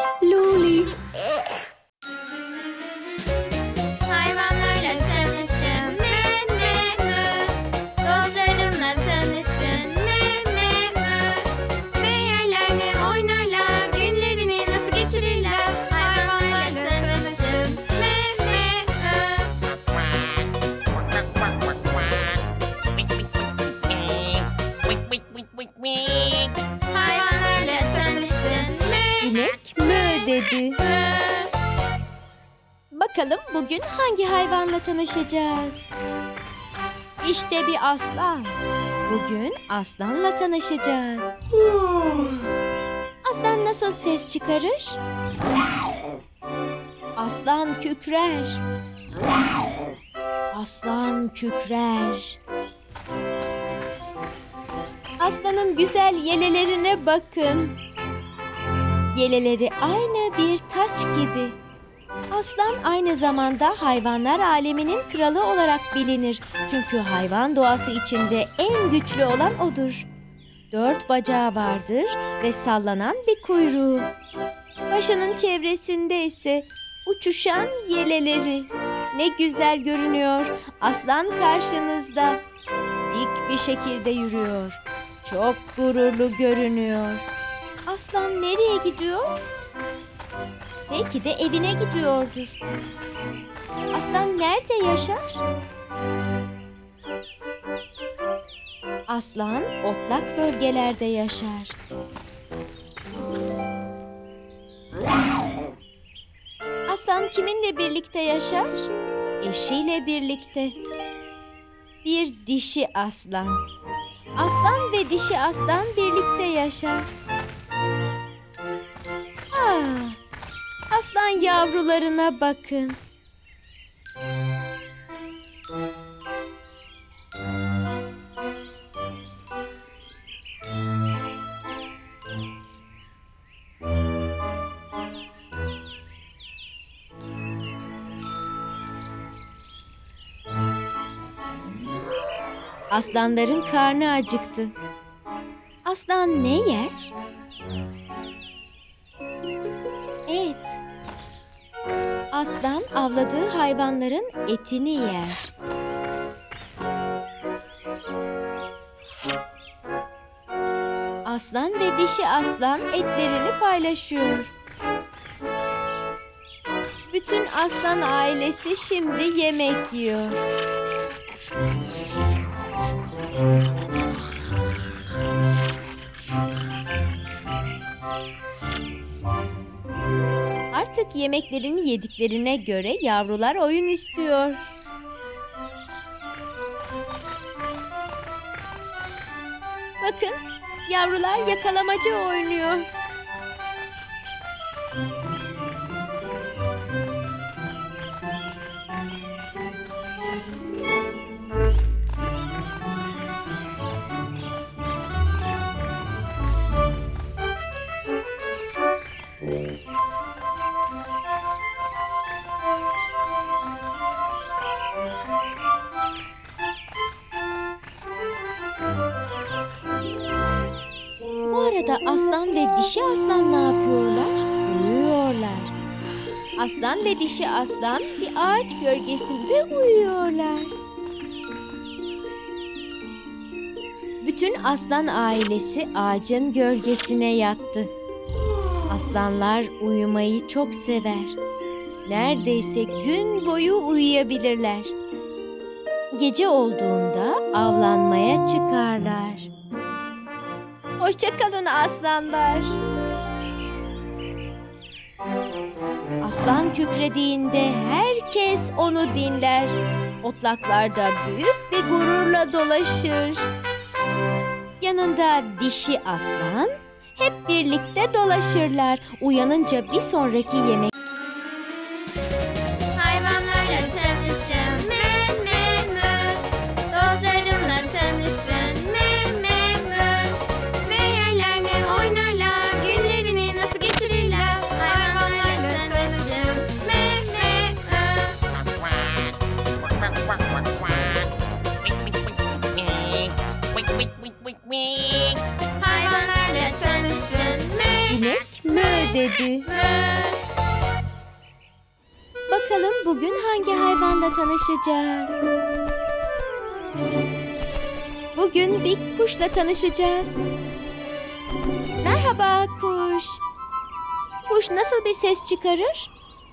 Luli. Hayvanlarla tanışın, mü mü mü. Dostlarımla tanışın, mü mü mü. Ne yerler ne oynarlar, günlerini nasıl geçirirler. Hayvanlarla tanışın, mü mü mü. Hayvanlarla tanışın, mü İnek mö dedi. mü. Bakalım bugün hangi hayvanla tanışacağız? İşte bir aslan. Bugün aslanla tanışacağız. Aslan nasıl ses çıkarır? Aslan kükrer. Aslan kükrer. Aslanın güzel yelelerine bakın. Yeleleri aynı bir taç gibi. Aslan aynı zamanda hayvanlar aleminin kralı olarak bilinir. Çünkü hayvan doğası içinde en güçlü olan odur. 4 bacağı vardır ve sallanan bir kuyruğu. Başının çevresinde ise uçuşan yeleleri. Ne güzel görünüyor. Aslan karşınızda. Dik bir şekilde yürüyor. Çok gururlu görünüyor. Aslan nereye gidiyor? Belki de evine gidiyordur. Aslan nerede yaşar? Aslan otlak bölgelerde yaşar. Aslan kiminle birlikte yaşar? Eşiyle birlikte. Bir dişi aslan. Aslan ve dişi aslan birlikte yaşar. Aslan yavrularına bakın. Aslanların karnı acıktı. Aslan ne yer? Et. Aslan avladığı hayvanların etini yer. Aslan ve dişi aslan etlerini paylaşıyor. Bütün aslan ailesi şimdi yemek yiyor. Artık yemeklerini yediklerine göre yavrular oyun istiyor. Bakın, yavrular yakalamaca oynuyor. Bu arada aslan ve dişi aslan ne yapıyorlar? Uyuyorlar. Aslan ve dişi aslan bir ağaç gölgesinde uyuyorlar. Bütün aslan ailesi ağacın gölgesine yattı. Aslanlar uyumayı çok sever. Neredeyse gün boyu uyuyabilirler. Gece olduğunda avlanmaya çıkarlar. Hoşça kalın aslanlar. Aslan kükrediğinde herkes onu dinler. Otlaklarda büyük bir gururla dolaşır. Yanında dişi aslan hep birlikte dolaşırlar. Uyanınca bir sonraki yemek. Hayvanlarla tanışın, mü mü mü. Dostlarımla tanışın, mü mü mü. Ne yerler ne oynarlar, günlerini nasıl geçirirler. Hayvanlarla tanışın, mü mü mü. Hayvanlarla tanışın, mü İnek mö mö dedi. Bakalım bugün hangi hayvanla tanışacağız? Bugün bir kuşla tanışacağız. Merhaba kuş. Kuş nasıl bir ses çıkarır?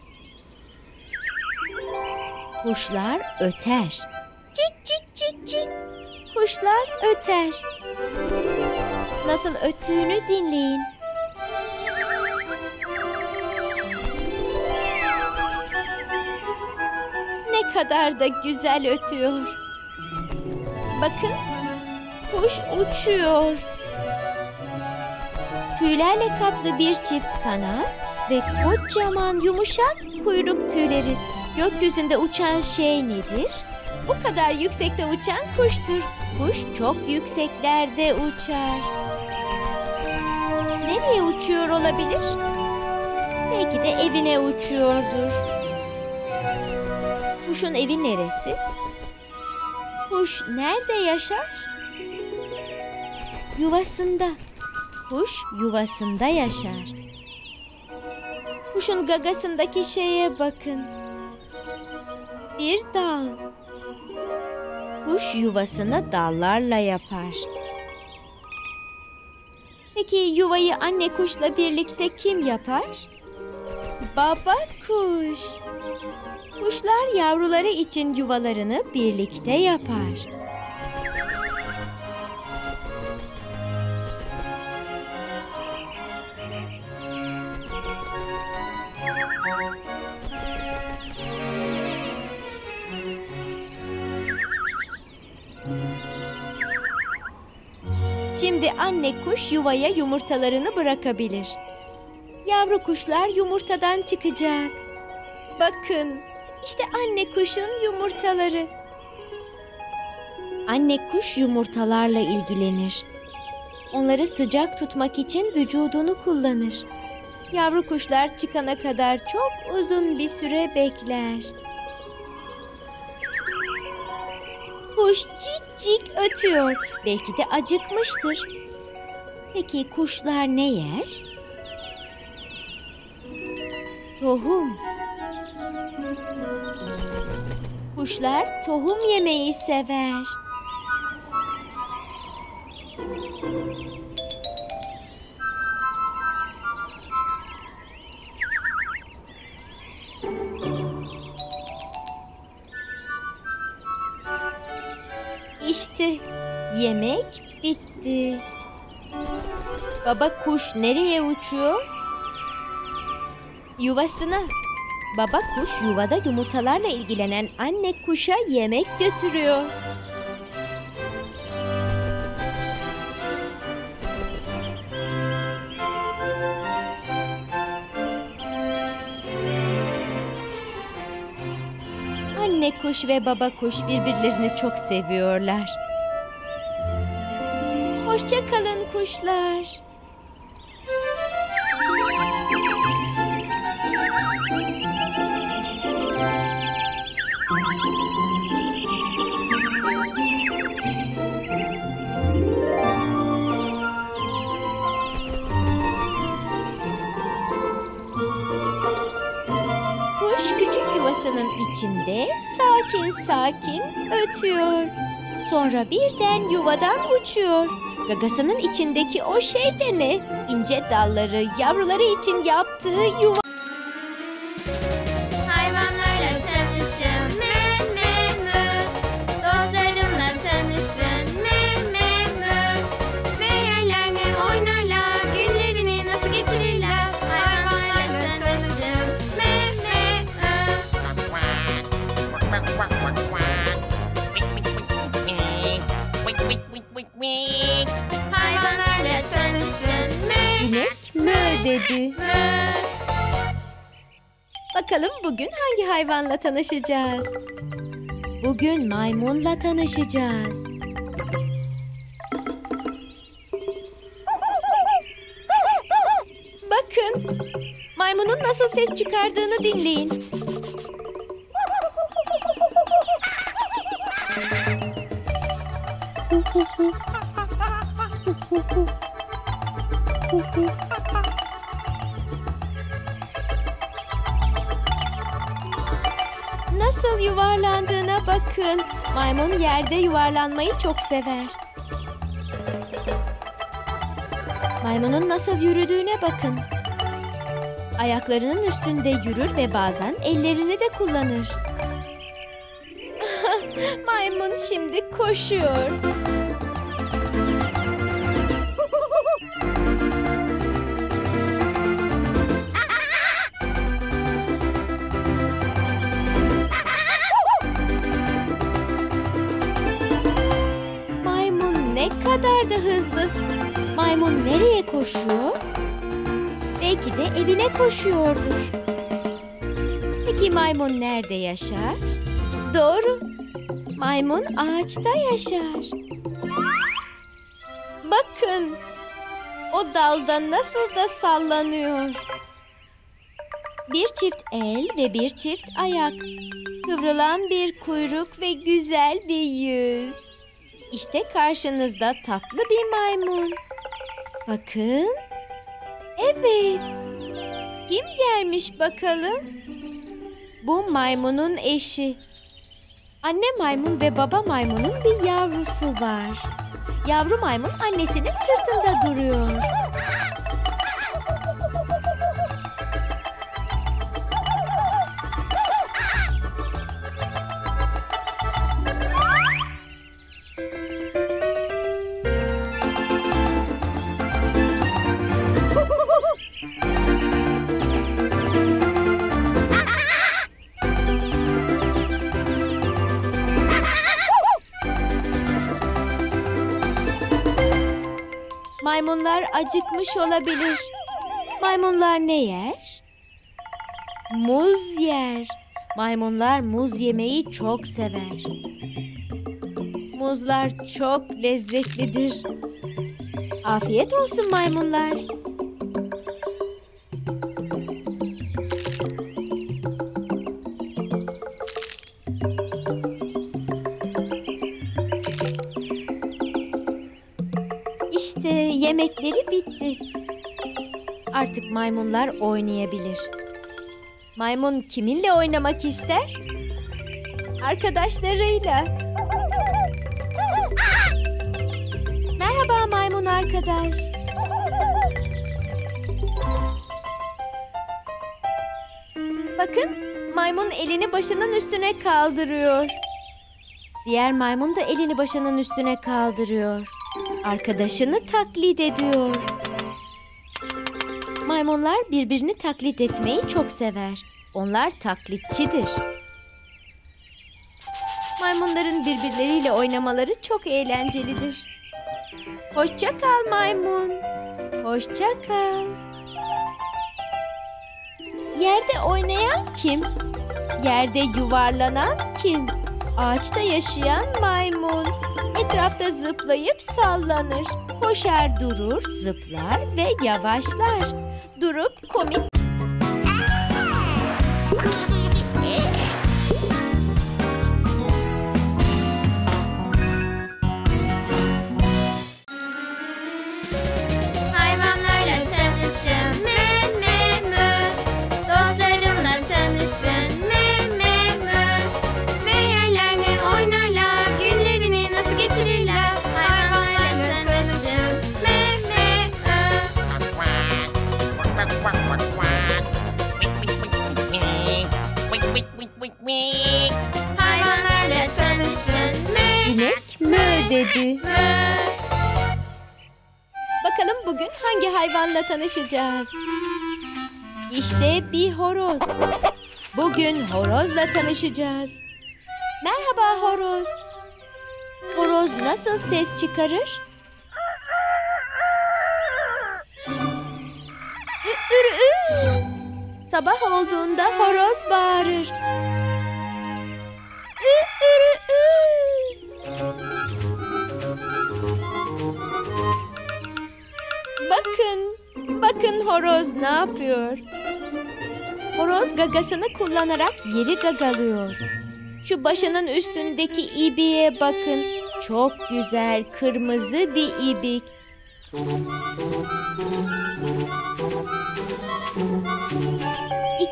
Kuşlar öter. Cik cik cik cik. Kuşlar öter. Nasıl öttüğünü dinleyin. Ne kadar da güzel ötüyor. Bakın, kuş uçuyor. Tüylerle kaplı bir çift kanat ve kocaman yumuşak kuyruk tüyleri. Gökyüzünde uçan şey nedir? Bu kadar yüksekte uçan kuştur. Kuş çok yükseklerde uçar. Nereye uçuyor olabilir? Belki de evine uçuyordur. Kuşun evi neresi? Kuş nerede yaşar? Yuvasında. Kuş yuvasında yaşar. Kuşun gagasındaki şeye bakın. Bir dal. Kuş yuvasını dallarla yapar. Peki yuvayı anne kuşla birlikte kim yapar? Baba kuş. Kuşlar yavruları için yuvalarını birlikte yapar. Şimdi anne kuş yuvaya yumurtalarını bırakabilir. Yavru kuşlar yumurtadan çıkacak. Bakın, işte anne kuşun yumurtaları. Anne kuş yumurtalarla ilgilenir. Onları sıcak tutmak için vücudunu kullanır. Yavru kuşlar çıkana kadar çok uzun bir süre bekler. Kuş cik cik ötüyor. Belki de acıkmıştır. Peki kuşlar ne yer? Tohum. Kuşlar tohum yemeyi sever. İşte yemek bitti. Baba kuş nereye uçuyor? Yuvasına. Baba kuş yuvada yumurtalarla ilgilenen anne kuşa yemek götürüyor. Anne kuş ve baba kuş birbirlerini çok seviyorlar. Hoşça kalın kuşlar. Kuş küçük yuvasının içinde sakin sakin ötüyor. Sonra birden yuvadan uçuyor. Gagasının içindeki o şey de ne? İnce dalları, yavruları için yaptığı yuva. Hayvanlarla tanışın, me me mü. Dostlarımla tanışın, me me mü. Ne yerler ne oynarlar, günlerini nasıl geçirirler. Hayvanlarla tanışın, me me mü. Hayvanlarla tanışın, me İnek mö dedi. mü. Bakalım bugün hangi hayvanla tanışacağız? Bugün maymunla tanışacağız. Bakın, maymunun nasıl ses çıkardığını dinleyin. nasıl yuvarlandığına bakın. Maymun yerde yuvarlanmayı çok sever. Maymunun nasıl yürüdüğüne bakın. Ayaklarının üstünde yürür ve bazen ellerini de kullanır. Maymun şimdi koşuyor. Maymun ne kadar da hızlı. Maymun nereye koşuyor? Belki de evine koşuyordur. Peki maymun nerede yaşar? Doğru. Maymun ağaçta yaşar. Bakın. O dalda nasıl da sallanıyor. Bir çift el ve bir çift ayak. Kıvrılan bir kuyruk ve güzel bir yüz. İşte karşınızda tatlı bir maymun. Bakın. Evet. Kim gelmiş bakalım? Bu maymunun eşi. Anne maymun ve baba maymunun bir yavrusu var. Yavru maymun annesinin sırtında duruyor. Maymunlar acıkmış olabilir. Maymunlar ne yer? Muz yer. Maymunlar muz yemeyi çok sever. Muzlar çok lezzetlidir. Afiyet olsun maymunlar. İşte yemekleri bitti. Artık maymunlar oynayabilir. Maymun kiminle oynamak ister? Arkadaşlarıyla. Merhaba maymun arkadaş. Bakın, maymun elini başının üstüne kaldırıyor. Diğer maymun da elini başının üstüne kaldırıyor. Arkadaşını taklit ediyor. Maymunlar birbirini taklit etmeyi çok sever. Onlar taklitçidir. Maymunların birbirleriyle oynamaları çok eğlencelidir. Hoşça kal maymun. Hoşça kal. Yerde oynayan kim? Yerde yuvarlanan kim? Ağaçta yaşayan maymun. Etrafta zıplayıp sallanır. Koşar durur, zıplar ve yavaşlar. Durup komik... Hayvanlarla tanışın, mü mü mü. Dostlarımla tanışın, mü mü mü. Ne yerlerle oynarlar, günlerini nasıl geçirirler. Hayvanlarla tanışın, mü mü mü. Hayvanlarla tanışın, mü İnek mö dedi. mü. Bakalım bugün hangi hayvanla tanışacağız? İşte bir horoz. Bugün horozla tanışacağız. Merhaba horoz. Horoz nasıl ses çıkarır? Ü. Sabah olduğunda horoz bağırır. Ü. Bakın horoz ne yapıyor? Horoz gagasını kullanarak yeri gagalıyor. Şu başının üstündeki ibiğe bakın. Çok güzel kırmızı bir ibik.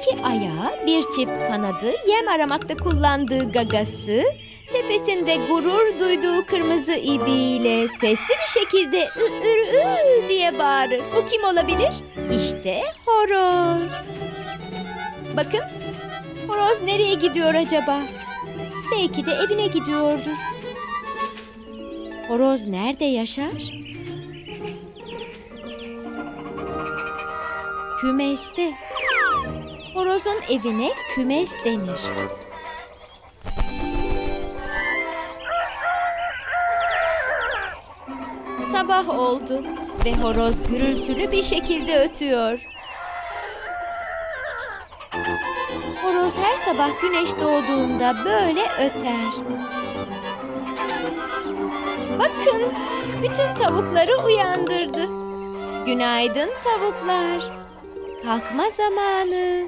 2 ayağı, bir çift kanadı, yem aramakta kullandığı gagası, tepesinde gurur duyduğu kırmızı ibiyle sesli bir şekilde ı ır ı diye bağırır. Bu kim olabilir? İşte horoz. Bakın, horoz nereye gidiyor acaba? Belki de evine gidiyordur. Horoz nerede yaşar? Kümeste. Horozun evine kümes denir. Sabah oldu ve horoz gürültülü bir şekilde ötüyor. Horoz her sabah güneş doğduğunda böyle öter. Bakın, bütün tavukları uyandırdı. Günaydın tavuklar. Kalkma zamanı.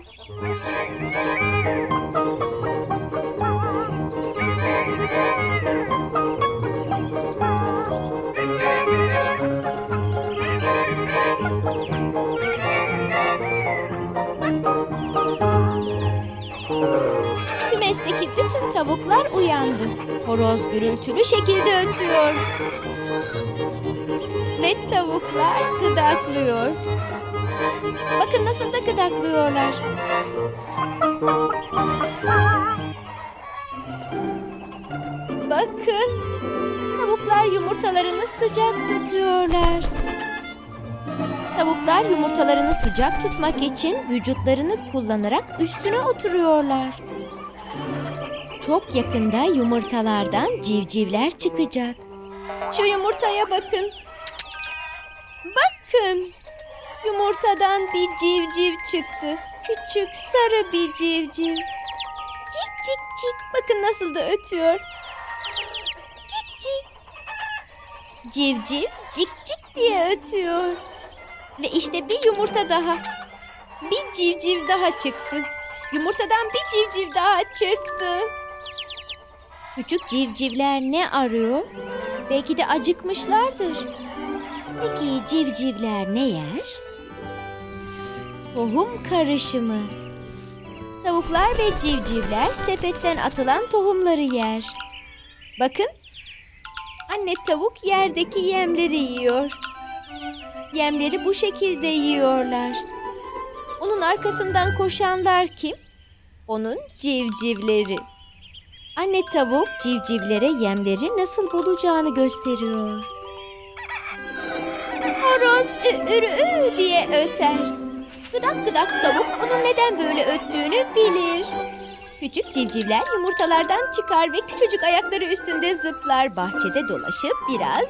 Kümesteki bütün tavuklar uyandı. Horoz gürültülü şekilde ötüyor. Ve tavuklar gıdaklıyor. Bakın nasıl da gıdaklıyorlar. Bakın, tavuklar yumurtalarını sıcak tutuyorlar. Tavuklar yumurtalarını sıcak tutmak için vücutlarını kullanarak üstüne oturuyorlar. Çok yakında yumurtalardan civcivler çıkacak. Şu yumurtaya bakın. Bakın. Yumurtadan bir civciv çıktı. Küçük sarı bir civciv. Cik cik cik. Bakın nasıl da ötüyor. Cik cik. Civciv cik cik diye ötüyor. Ve işte bir yumurta daha. Bir civciv daha çıktı. Yumurtadan bir civciv daha çıktı. Küçük civcivler ne arıyor? Belki de acıkmışlardır. Peki civcivler ne yer? Tohum karışımı. Tavuklar ve civcivler sepetten atılan tohumları yer. Bakın, anne tavuk yerdeki yemleri yiyor. Yemleri bu şekilde yiyorlar. Onun arkasından koşanlar kim? Onun civcivleri. Anne tavuk civcivlere yemleri nasıl bulacağını gösteriyor. Horoz ü ürü ü diye öter. Gıdak gıdak tavuk onun neden böyle öttüğünü bilir. Küçük civcivler yumurtalardan çıkar ve küçücük ayakları üstünde zıplar. Bahçede dolaşıp biraz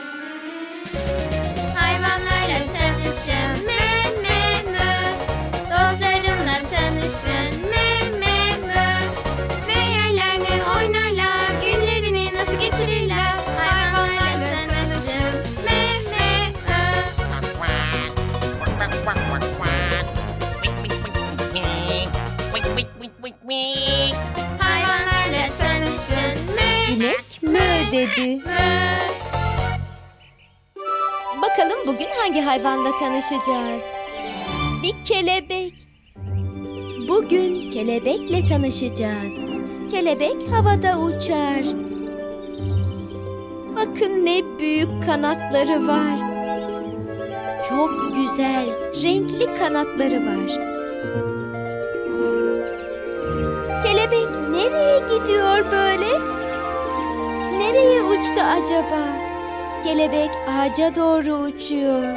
Hayvanlarla tanışın, mö mö mö. Dostlarımla tanışın, mö mö mö. Ne yerler ne oynarlar, günlerini nasıl geçirirler. Hayvanlarla tanışın, mö mö mö. Hayvanlarla tanışın, mö inek mö dedi. mö. Bakalım bugün hangi hayvanla tanışacağız? Bir kelebek. Bugün kelebekle tanışacağız. Kelebek havada uçar. Bakın ne büyük kanatları var. Çok güzel, renkli kanatları var. Kelebek nereye gidiyor böyle? Nereye uçtu acaba? Kelebek ağaca doğru uçuyor.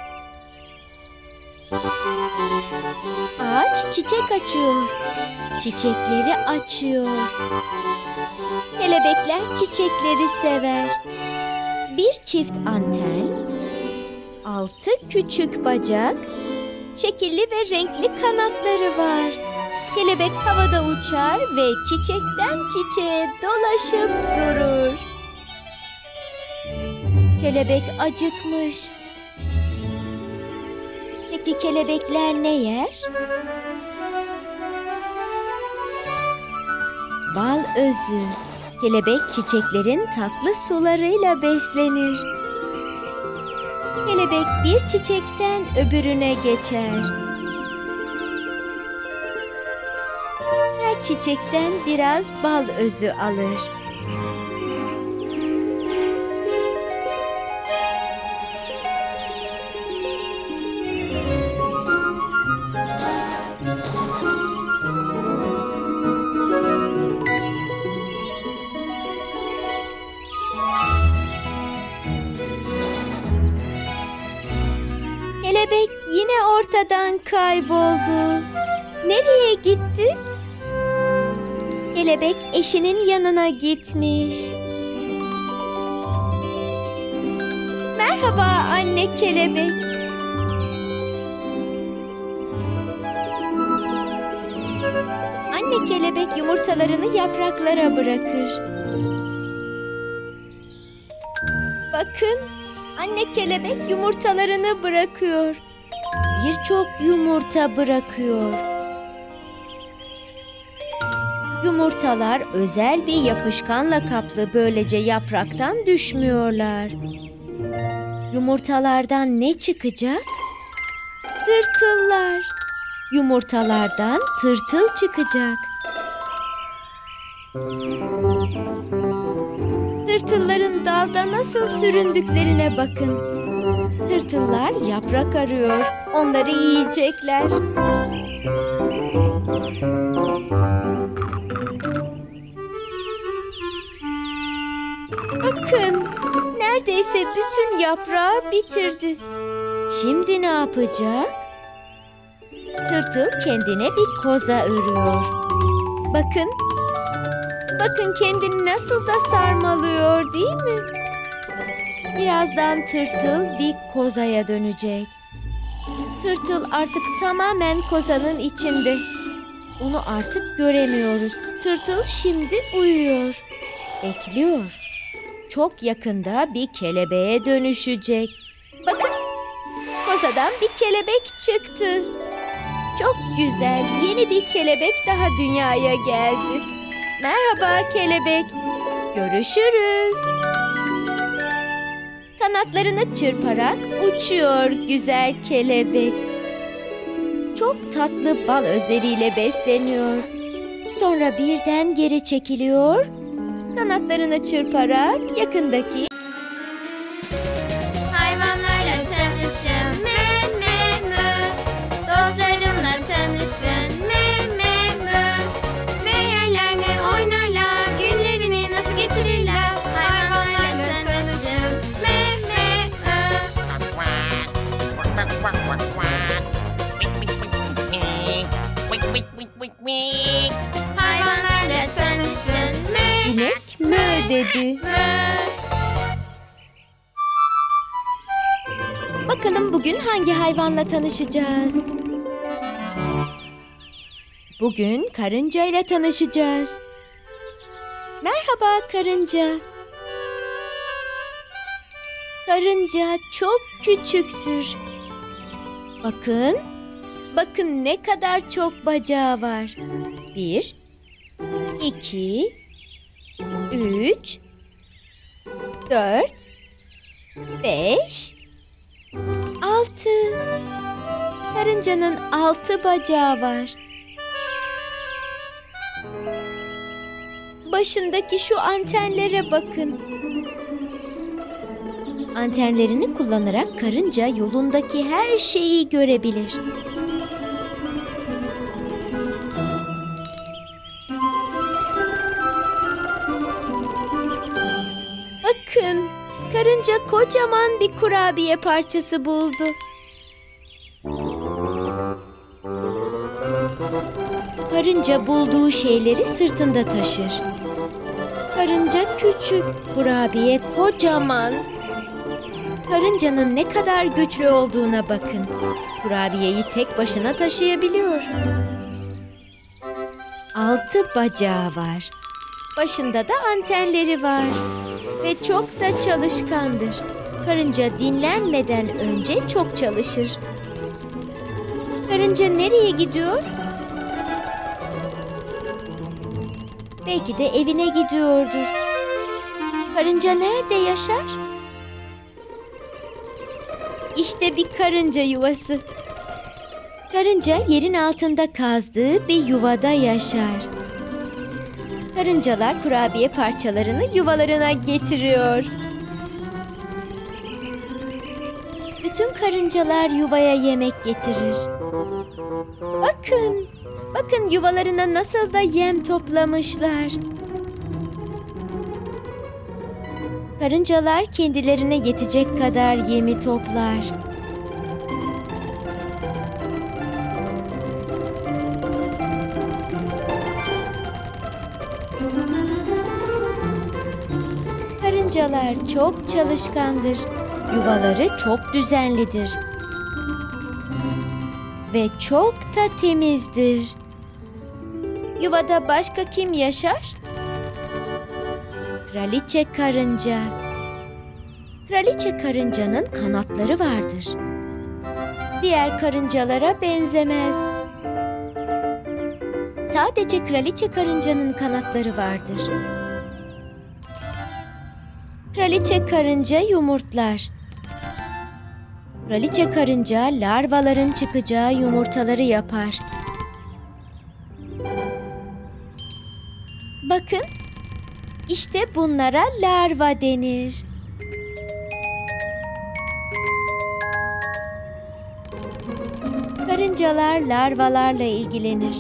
Ağaç çiçek açıyor. Çiçekleri açıyor. Kelebekler çiçekleri sever. Bir çift anten, 6 küçük bacak, şekilli ve renkli kanatları var. Kelebek havada uçar ve çiçekten çiçeğe dolaşıp durur. Kelebek acıkmış. Peki kelebekler ne yer? Bal özü. Kelebek çiçeklerin tatlı sularıyla beslenir. Kelebek bir çiçekten öbürüne geçer. çiçekten biraz bal özü alır. Kelebek yine ortadan kayboldu. Nereye gitti? Kelebek eşinin yanına gitmiş. Merhaba anne kelebek. Anne kelebek yumurtalarını yapraklara bırakır. Bakın, anne kelebek yumurtalarını bırakıyor. Birçok yumurta bırakıyor. Yumurtalar özel bir yapışkanla kaplı, böylece yapraktan düşmüyorlar. Yumurtalardan ne çıkacak? Tırtıllar. Yumurtalardan tırtıl çıkacak. Tırtılların dalda nasıl süründüklerine bakın. Tırtıllar yaprak arıyor. Onları yiyecekler. Bakın, neredeyse bütün yaprağı bitirdi. Şimdi ne yapacak? Tırtıl kendine bir koza örüyor. Bakın, bakın kendini nasıl da sarmalıyor, değil mi? Birazdan tırtıl bir kozaya dönecek. Tırtıl artık tamamen kozanın içinde. Onu artık göremiyoruz. Tırtıl şimdi uyuyor. Bekliyor. Çok yakında bir kelebeğe dönüşecek. Bakın, kozadan bir kelebek çıktı. Çok güzel, yeni bir kelebek daha dünyaya geldi. Merhaba kelebek. Görüşürüz. Kanatlarını çırparak uçuyor güzel kelebek. Çok tatlı bal özleriyle besleniyor. Sonra birden geri çekiliyor. Kanatlarını çırparak yakındaki Hayvanlarla tanışın, mö mö mö. Dostlarımla tanışın, mö mö mö. Ne yerler ne oynarlar, günlerini nasıl geçirirler. Hayvanlarla tanışın, mö mö mö. Hayvanlarla tanışın, mö inek mö dedi. mö. Bakalım bugün hangi hayvanla tanışacağız? Bugün karınca ile tanışacağız. Merhaba karınca. Karınca çok küçüktür. Bakın, bakın ne kadar çok bacağı var. 1, 2, 3, 4, 5, 6. Karıncanın 6 bacağı var. Başındaki şu antenlere bakın. Antenlerini kullanarak karınca yolundaki her şeyi görebilir. Bakın, karınca kocaman bir kurabiye parçası buldu. Karınca bulduğu şeyleri sırtında taşır. Karınca küçük, kurabiye kocaman. Karıncanın ne kadar güçlü olduğuna bakın. Kurabiyeyi tek başına taşıyabiliyor. 6 bacağı var. Başında da antenleri var. Ve çok da çalışkandır. Karınca dinlenmeden önce çok çalışır. Karınca nereye gidiyor? Belki de evine gidiyordur. Karınca nerede yaşar? İşte bir karınca yuvası. Karınca yerin altında kazdığı bir yuvada yaşar. Karıncalar kurabiye parçalarını yuvalarına getiriyor. Bütün karıncalar yuvaya yemek getirir. Bakın, bakın yuvalarına nasıl da yem toplamışlar. Karıncalar kendilerine yetecek kadar yemi toplar. Karıncalar çok çalışkandır. Yuvaları çok düzenlidir. Ve çok da temizdir. Yuvada başka kim yaşar? Kraliçe karınca. Kraliçe karıncanın kanatları vardır. Diğer karıncalara benzemez. Sadece kraliçe karıncanın kanatları vardır. Kraliçe karınca yumurtlar. Kraliçe karınca larvaların çıkacağı yumurtaları yapar. Bakın, işte bunlara larva denir. Karıncalar larvalarla ilgilenir.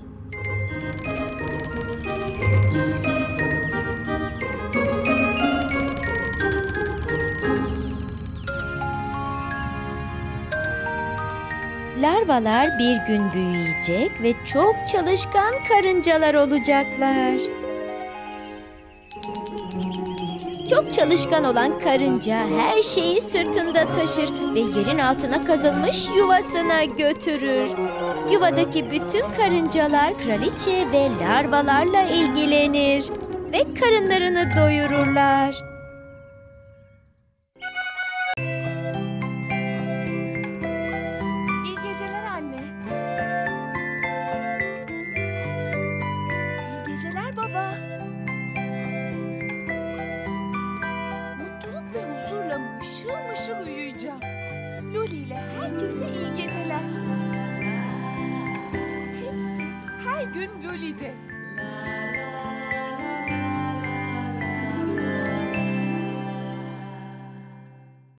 Larvalar bir gün büyüyecek ve çok çalışkan karıncalar olacaklar. Çok çalışkan olan karınca her şeyi sırtında taşır ve yerin altına kazılmış yuvasına götürür. Yuvadaki bütün karıncalar kraliçe ve larvalarla ilgilenir ve karınlarını doyururlar. İyi geceler anne. İyi geceler baba. Mutluluk ve huzurla mışıl mışıl uyuyacağım. Loli ile herkese iyi geceler. Hepsi her gün Loli'de.